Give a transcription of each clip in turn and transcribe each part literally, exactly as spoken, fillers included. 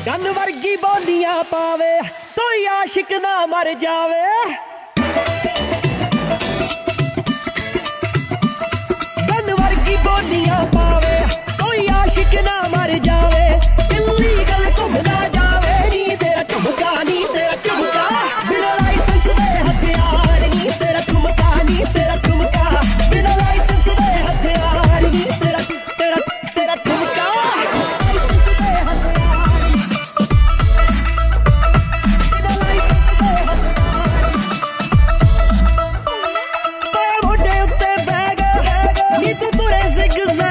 Gun वर्गी बोलियां पावे कोई आशिक ना मर जावे। गन वर्गी बोलियां पावे कोई आशिक ना मर जावे। इल्लीगल घुम ना जावे नी तेरा झुमका नी तेरा झुमका। बिना लाइसेंस दे हथियार नी तेरा ठुमका नी तेरा ठुमका। बिना लाइसेंस दे हथियार नी तेरा तेरा तेरा ठुमका।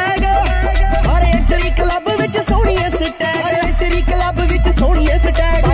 सोहणिए स्टैग